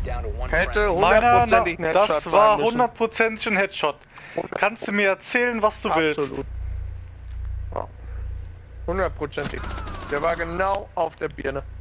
Hätte Meiner, hundertprozentig ein Headshot das war sein müssen. hundertprozentig ein Headshot. Kannst du mir erzählen, was du willst? Absolut. Ja. Hundertprozentig. Der war genau auf der Birne.